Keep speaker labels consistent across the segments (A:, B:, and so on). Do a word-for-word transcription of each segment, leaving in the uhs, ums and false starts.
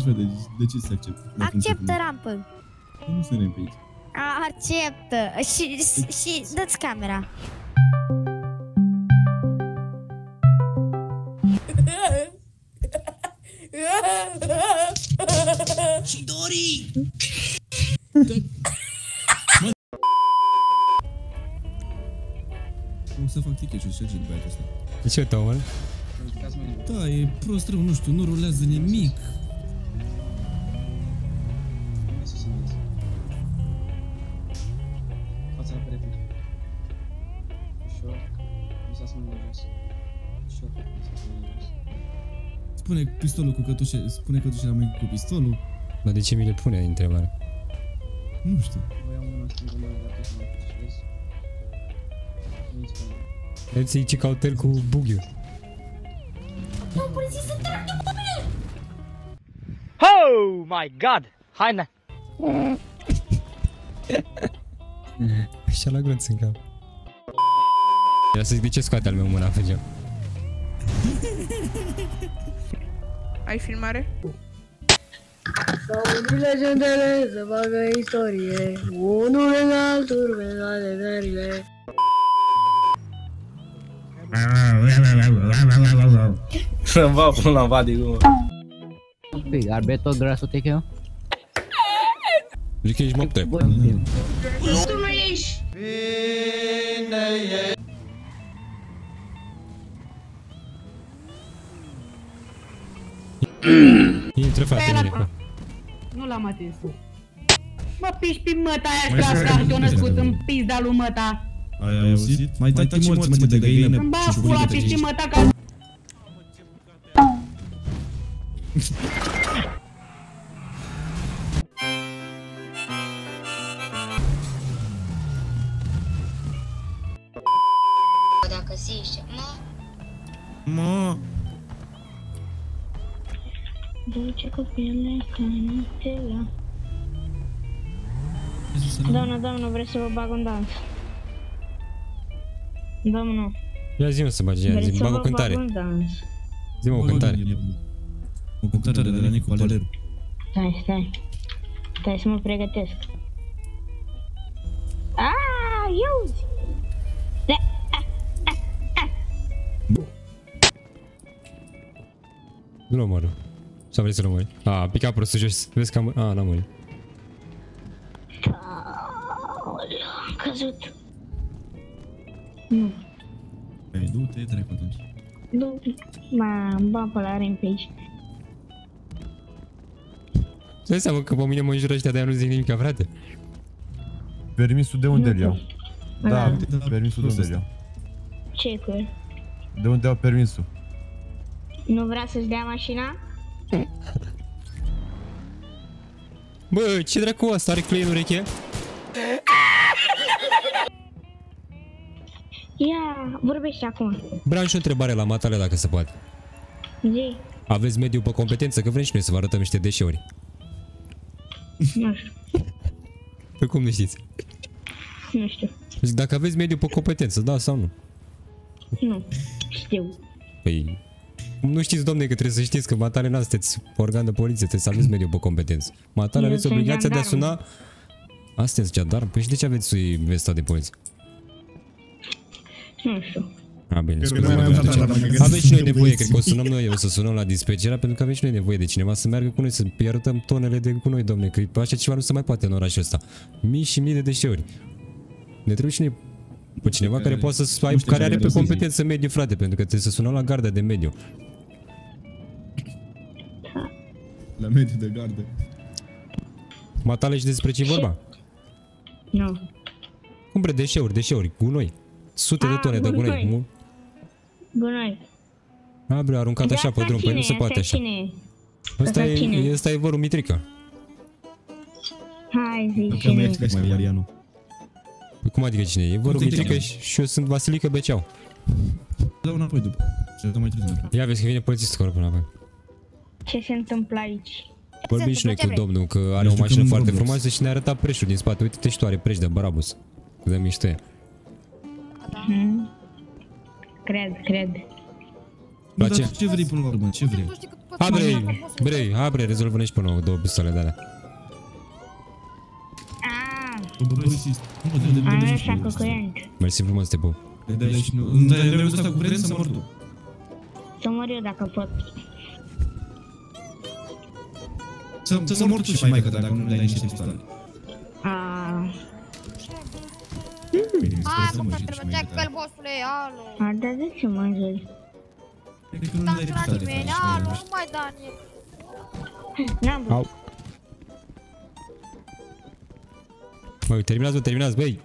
A: De, de ce se acceptă?
B: Acceptă rampă.
A: Nu se ne pe aici.
B: Acceptă. Și, și dă-ți camera.
C: Și Dori!
A: O să fac ticket și ce de băiatul ăsta.
D: De ce tău, mă?
A: Da, e prost rău, nu știu, nu rulează nimic.
C: Fața la perete. Ușor. Lăsați mâinile jos. Ușor. Lăsați mâinile jos.
A: Spune pistolul cu cătușe, spune cătușe la mâini cu pistolul.
D: Dar de ce mi le pune întrebarea?
A: Nu știu.
C: Voi am mâna stângă, mâna dreaptă și mâna cătușez. Veniți pe mine.
D: Vreți să-i ce cautel cu bughiu.
E: Oh my god! Hai na!
D: Așa la grunț în cap. Era să zic de ce scoate al meu mâna, făgeam.
F: Ai filmare?
G: Sau legendele să facă istorie, unul în altul venale verile.
E: Să-mi va până la va de gumă.
H: Păi, arbeto grasul te cheamă?
D: Zic că ești mopte.
G: Tu nu ești!
D: Intră, frate, mine.
G: Nu l-am atins. Mă piși pe măta aia școasă, te-o născut în pizda lui măta.
A: Ai auzit? Mai taci morți, mă, de găină.
G: Îmi bag pula piși măta ca...
B: Dacă zici, mă...
A: Mă...
B: Duce copilele ca Nutella. Doamnă, doamnă, vreau să vă bag un dans. Doamnă,
D: Ia zi-mă să bagi, ia
B: vreau
D: zi,
B: să
D: bag
B: vă
D: o cântare.
B: bag un dans.
D: Zi-mă o cântare.
A: O cântare de la Nicu Valeru.
B: Stai, stai. Stai să mă pregătesc. Aaaa, iauzi! Da,
D: Nu-l omoră. Sau vrei să-l omori? A, a picat prostul jos. Vezi că am... A, n-am murit.
B: am căzut. Nu.
A: Păi, du-te, trec atunci.
B: Nu, m-am bat pe la Rampage.
D: Îți dai seama că pe mine mă înjură ăștia, de-aia nu zic nimica, frate?
I: Permisul de unde îl iau? Da,
B: Da.
I: permisul de unde îl iau?
B: Ce cu?
I: De unde iau permisul?
B: Nu vrea să-ți dea mașina?
D: Bă, ce dracu asta? Are clei în ureche?
B: Ia, vorbește acum.
D: Vreau și o întrebare la matale, dacă se poate.
B: Zi.
D: Aveți mediu pe competență? Că vrem și noi să vă arătăm niște deșeuri.
B: Nu știu.
D: Pe cum nu știți?
B: Nu știu.
D: Zic, dacă aveți mediu pe competență, da sau nu?
B: Nu. Știu.
D: Păi... Nu știți, domne, că trebuie să știți că matale n-ați, sunteți organ de poliție, trebuie să aveți mediu pe competență. Matale aveți obligația de a suna... Astea sunt jandarm? Păi și de ce aveți vesta de poliție?
B: Nu știu.
D: A, bine, scuze-mă. Aveți și noi nevoie, cred că o sunăm noi, o să sunăm la dispecerea, pentru că avem și noi nevoie de cineva să meargă cu noi, să pierdăm tonele de cu noi, domne, că așa ceva nu se mai poate în orașul ăsta. Mii și mii de deșeuri. Ne trebuie și noi pe cineva care poate să aibă, care are pe competență mediu, frate, pentru că trebuie să sunăm la garda de mediu.
A: La mediu de gardă.
D: Matale, și despre ce vorba?
B: Nu.
D: Cum bre, deșeuri, deșeuri, gunoi. Sute de tone de gunoi.
B: Gunoi.
D: A, bre, aruncat așa pe drum, păi nu se poate așa. Ăsta e, ăsta e vărul Mitrica.
B: Hai, zi,
A: cine e? Mai Marianu.
D: Păi cum adică cine e? E vărul Mitrica și eu sunt Vasilica Beceau.
A: Dau înapoi după. Ce dau mai târziu.
D: Ia vezi că vine polițistul acolo înapoi.
B: Ce se întâmplă aici?
D: Vorbim și noi cu domnul, că are o mașină foarte frumoasă și ne-a arătat preșul din spate. Uite-te și tu, are preș de Barabus. Cât de mișto e.
B: Hmm. Cred, cred.
A: Dar ce vrei până la urmă? Ce vrei?
D: Hai bre, bre, hai bre, rezolvă-ne și pe nou două pistole de alea.
A: Bă, polițist. Nu, de, de, de,
B: Am
A: de,
B: ăsta cu curent.
D: Mersi frumos, te pup.
A: de, de, deci nu, îmi dai dreptul ăsta cu curent să mor tu.
B: Să mor eu dacă pot.
A: Să, să, să mor tu și maică ta dacă nu le dai niște pistoale.
B: Aaaa.
J: Hai mă, că trebuie tackle, bossule, alo.
B: A, dar de ce mă înjuri?
A: Cred că nu le
J: N-am
A: dai
J: sunat
A: pistoale.
J: nimeni, alo, nu mai da nimeni.
B: N-am vrut.
D: Au. Băi, terminați, bă, terminați, băi!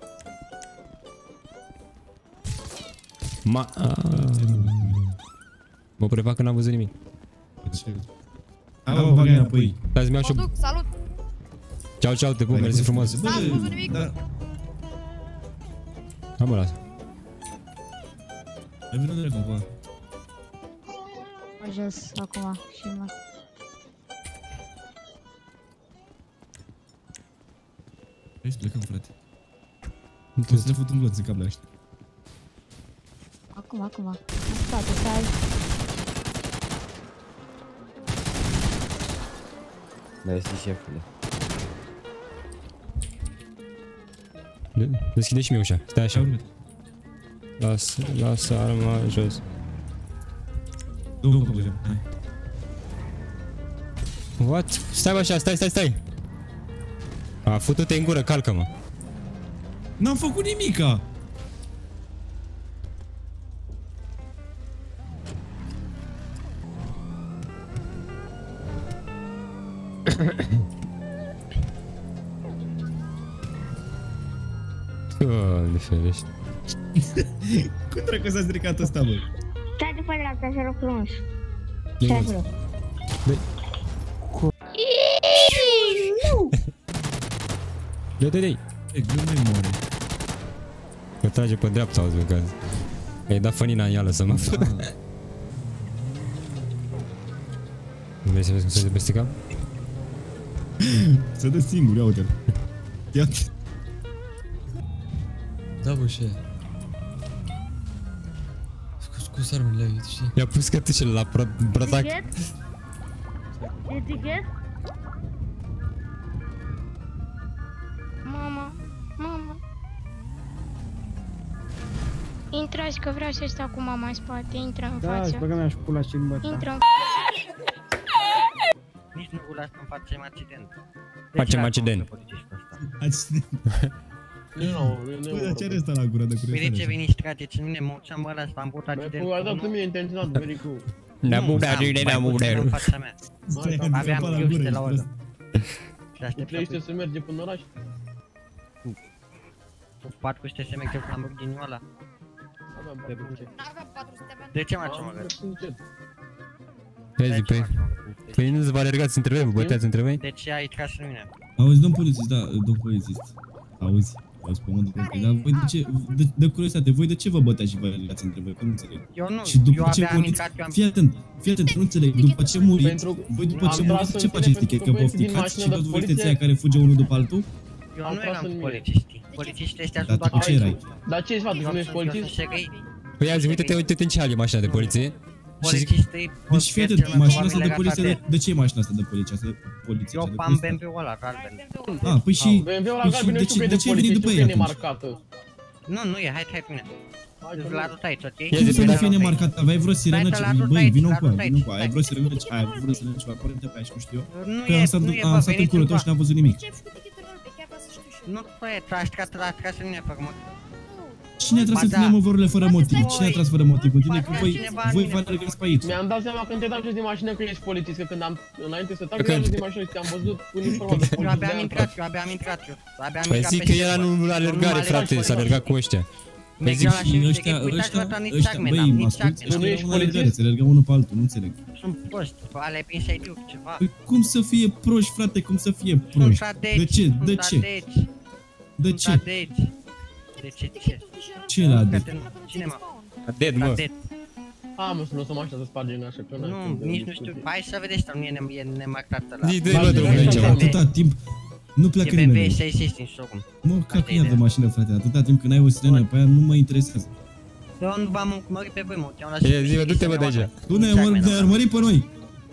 D: Ma... Mă prefac că n-am văzut nimic.
A: Hai, bă, bagă înapoi.
D: Stai să-mi iau și
J: Mă
D: o...
J: duc, salut.
D: Ceau, ceau, te pup, mersi frumos.
J: N-am văzut nimic.
A: Da.
D: Hai mă, lasă.
A: Ai venit de cumva.
J: Mă jos acum și mă...
A: Hai să plecăm, frate. O să le fut un glonț în cap la ăștia.
J: Acum, acum. În spate, stai.
C: Mersi, șefule.
D: Deschide și mie ușa, stai așa.
A: Urmă.
D: Lasă, lasă arma jos.
A: Du-mă cu băgăm, hai.
D: What? Stai bă așa, stai, stai, stai! A, futu-te în gură, calcă-mă.
A: N-am făcut nimica!
D: Doamne ferește.
A: Cum dracu s-a stricat ăsta, bă?
B: Stai după dreapta, să rog frumos.
D: E
B: Stai
D: mulțumesc.
B: acolo.
D: Dă, dă, dă.
A: E, nu mai moare.
D: Mă trage pe dreapta, auzi, că i-ai dat fănina în ială să mă... Vrei să vezi cum se dă peste cap?
A: Se dă singur, ia uite-l. Ia-te.
C: Da, bă, și Scus armele la știi?
D: I-a pus cătușele la brătac.
B: Etichet? Etichet?
J: Mama, mama. Intrați că vreau să stau cu mama în spate, intră în
C: Da,
J: față.
C: îți băga mea și pula și în băta.
J: Intră în
H: Nici nu vă las să-mi facem accident.
D: Facem accident.
A: Accident.
C: Nu, nu,
A: Bă, dar ce are ăsta la gură de curățare?
H: Păi de ce veniți trageți în mine, mă uceam bă ăla, am avut accident.
C: Bă, dat tu mie intenționat, vericu.
D: Da, bu, da, da, da, bu, da.
H: în fața mea.
A: Stai,
H: Aveam
A: la
H: eu
A: gură,
H: și la
A: ești
H: oră.
A: prost.
H: Și aștept
C: Trăiește să merge până în oraș?
H: cu patru sute să mergem cu Lamborghini-ul ăla.
C: Aveam
H: Pe
C: patru
H: bune.
J: N-aveam patru sute pentru...
H: De ce mă ce mă
C: Am
H: găs?
C: mers încet.
D: Vezi, păi... Păi nu vă alergați între voi, vă băteați între voi?
H: De ce ai tras în mine?
A: Auzi, domn polițist, da, domn polițist. Auzi, auzi pe mândru că dar voi de ce, de, de curiozitate, voi de ce vă băteați și vă alergați între voi, că nu înțeleg.
H: Eu nu,
A: Și după
H: eu
A: ce
H: abia am
A: muriți,
H: intrat, eu am...
A: fii atent, fii atent, nu înțeleg, după ce muriți,
C: Pentru-
A: voi după ce
C: am tras
A: muriți,
C: în
A: ce
C: tine
A: faceți,
C: pentru
A: că
C: că
A: vă
C: băieții din
A: ofticați
C: mașină
A: și
C: de
A: toți
C: poliție-
A: vârteții aia care fuge unul după altul?
H: Eu
C: Am
H: nu
C: tras
H: eram
C: în
H: cu
C: mine.
H: polițiștii. Polițiștii ăștia
A: Dar
H: sunt
A: tu
H: doar
A: ce erai?
C: Dar ce ești, frate,
H: Eu
C: nu ești
H: sunt- eu
C: polițist?
H: sunt șegăi.
D: Păi azi, uite-te, uite-te în ce hal e mașina de poliție. Și zic,
H: Polițistii...
A: Deci fii atent, mașina asta de poliție, de, de ce e mașina asta de poliție, asta de poliție,
H: Eu
A: asta de
H: am
A: poliție?
H: B M W-ul ăla, galben.
A: Ah, păi și,
C: B M W-ul
A: păi
C: la
A: și
C: galben,
A: de
C: nu știu
A: ce,
C: că e
A: de
C: de
A: ce ai venit
C: poliție,
A: după
C: știu că
A: ei
C: e
A: atunci?
C: nemarcată.
H: Nu, nu e, hai, hai cu mine.
C: Hai că
H: Îți
C: nu.
H: la adut aici, ok?
D: Ia
A: Cum
D: zi,
A: să nu
D: bine.
A: fie nemarcat? Aveai vreo sirenă?
H: Stai,
A: ce-
H: te-l adut
A: Băi,
H: aici,
A: vino
H: te-l
A: cu aia,
H: adut
A: vino
H: aici,
A: cu aia. Ai
H: stai.
A: vreo sirenă? ce- Ai vreo sirenă ceva? Părinte pe aia și nu știu eu.
H: Nu
A: Că
H: e,
A: am stat,
H: nu e,
A: am
H: bă,
A: stat în
H: veniți
A: curul
H: în
A: tău și n-am văzut nimic.
J: Ce-ai făcut etichetul ăla pe chiar vreau să știu și eu.
H: Nu, băi, a tras, a tras în mine fără motiv.
A: Cine a tras în
H: Ba
A: tine,
H: da.
A: mă, vorurile fără motiv? Cine a tras fără motiv în tine? Că
H: Ba da,
A: voi,
H: cineva în
A: voi
H: mine
A: vă
H: fără
A: alergați pe aici.
C: Mi-am dat seama când te dai jos din mașină că ești polițist, că când am, înainte să trag,
D: Când?
C: eram jos din mașină și te-am văzut uniformat de
H: Eu
C: polițist.
H: abia am
C: de-aia am
H: intrat,
C: tras.
H: eu abia am intrat, eu abia am
D: Păi
H: intrat
D: zic
H: pe
D: că
H: scenă.
D: era în alergare, frate, s-a alergat cu ăștia. Păi zic,
H: Mergeam la
A: Și
H: șef,
A: ăștia,
H: șegăi, uitați-vă,
A: ăștia,
H: dar nici
A: ăștia,
H: acme
A: băi,
H: n-am,
A: mă
H: nici
A: asculti,
H: acme.
C: Nu
A: ăștia
C: ești
A: erau în alergare,
C: polițist?
A: se alergau unul pe altul, nu înțeleg.
H: Sunt proști, alea prin să-i duc ceva.
A: Păi cum să fie proști, frate, cum să fie
H: Sunt
A: proști?
H: adeci,
A: De ce? De
H: sunt
A: ce?
H: adeci,
A: De
H: sunt
A: ce?
H: adeci. De ce, ce?
A: Ce la de?
H: Cine mă?
D: dead, mă.
H: Adeci.
C: A, mă, să nu o să mă aștept să spargem așa, că n-ai
H: Nu,
C: cum de
H: nici nu
C: discuții.
H: știu. Hai să vedeți, dar nu e nem- e nemarcat ăla.
D: Zi, dă-i, bă, drumul
C: Hai,
D: aici,
C: hai,
D: mă.
A: Atâta timp, nu
H: E
A: pleacă
H: B M W
A: nimeni.
H: șaizeci și cinci showroom.
A: Mă, ca
H: Asta e
A: ia de
H: ideea.
A: mașină, frate, atâta timp când ai o sirenă pe aia nu mă interesează.
H: Eu nu v-am urmărit pe voi, mă, te-am
D: E, zi, bă, du-te, bă, de aici.
A: Tu ne-ai urmărit pe noi.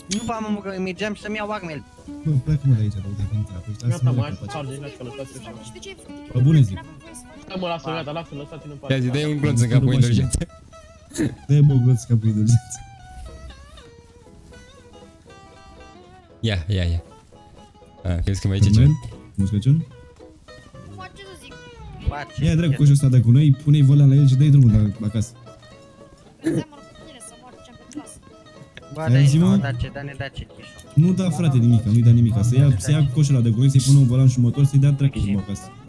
H: Nu v-am mă, că mergeam să-mi iau armele.
A: Bă, pleacă mă de aici, de unde intra. Păi
C: Gata,
A: lasă-mă
C: mai
A: de capace.
C: sparge, lasă că lăsați-o și mă.
A: Bă, bună zi.
C: Da, mă, lasă, gata, lasă, lăsați-l în
D: Ia zi,
C: pace.
D: dă-i un glonț în capul indulgență.
A: Dă-i bă, glonț în capul indulgență.
D: Ia, ia, ia. A, crezi că mai zice ceva?
A: Muscăciun?
H: Ce să zic?
A: Ia dracu coșul ăsta de cu noi, pune-i volan la el și dă-i drumul la, acasă.
H: Bă, dai nu, dace, da-ne dace chișul.
A: Nu da frate nimica, nu-i da nimica, să ia, să ia coșul ăla de cu noi, să-i pună un volan și un motor, să-i dea dracu drumul acasă.